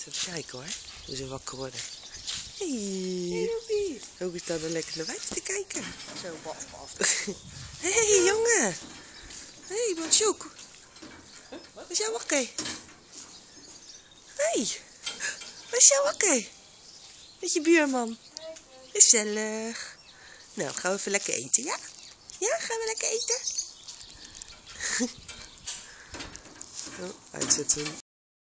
Even kijken hoor, hoe ze wakker worden. Hey, Hopi staat er lekker naar buiten te kijken. Zo, baf. Hey jongen. Hey Bansjoek. Was jij wakker? Hey, was jij wakker? Met je buurman. Gezellig. Nou, gaan we even lekker eten, ja? Ja, gaan we lekker eten? Oh, uitzetten.